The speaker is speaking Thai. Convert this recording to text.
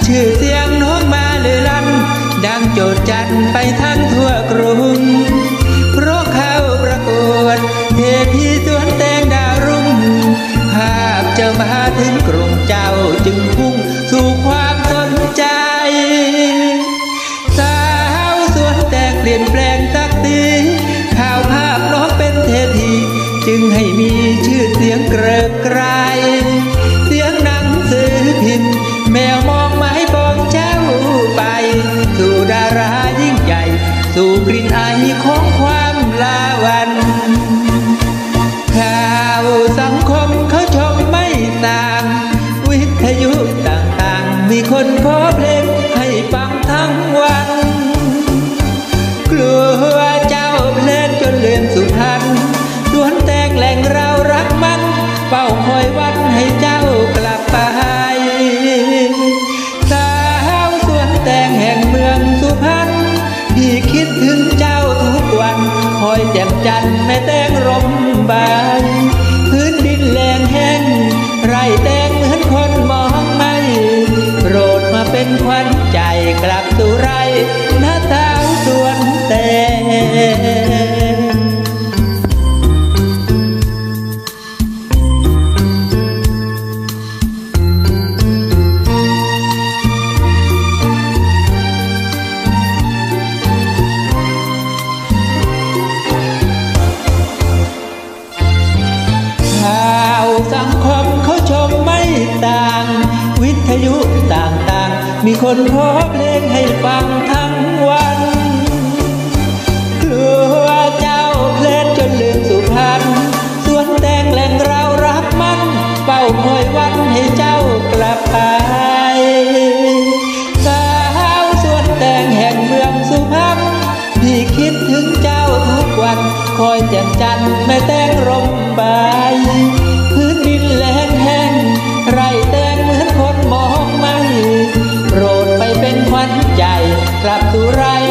ชื่อเสียงน้องมาลือลั่นดังโจดจันไปทั้งทั่วกรุงเพราะเข้าประกวดเทพีสวนแตงดาวรุ่งภาพเจ้ามาถึงกรุงเจ้าจึงพุ่งสู่ความสนใจสาวสวนแตงเปลี่ยนแปลงสักทีข่าวภาพน้องเป็นเทพีจึงให้มีชื่อเสียงเกริกไกรเสียงหนังสือพิมพ์แมวมองไม้ปองเจ้าไปสู่ดารายิ่งใหญ่สู่กลิ่นไอของความลาวันข่าวสังคมเขาชมไม่ต่างวิทยุต่างๆมีคนขอเพลงให้ฟังทั้งวันกลัวเจ้าเพลงจนลืมสุพรรณสวนแตงแหล่งเรารักมันเฝ้าคอยวันให้เจ้ากลับไปสาวสวนแตงแห่งเมืองสุพรรณพี่คิดถึงเจ้าทุกวันคอยแจ่มจันทร์แม่แตงร่มบานพื้นดินแล้งแห้งไร่แตงเหมือนคนมองไม่โปรดมาเป็นขวัญใจกลับสู่ไร่หน้าสาวสวนแตงสังคมเขาชมไม่ต่างวิทยุต่างๆมีคนขอเพลงให้ฟังทั้งวันกลัวเจ้าเพลงจนลืมสุพรรณสวนแตงแหล่งเรารักมันเฝ้าคอยวันให้เจ้ากลับไปสาวสวนแตงแห่งเมืองสุพรรณพี่คิดถึงเจ้าทุกวันคอยแจ่มจันทร์แม่แตงร่มใบพื้นดินแล้งแห้งไร่แตงเหมือนคนมองไม่โปรดไปเป็นขวัญใจกลับสู่ไร่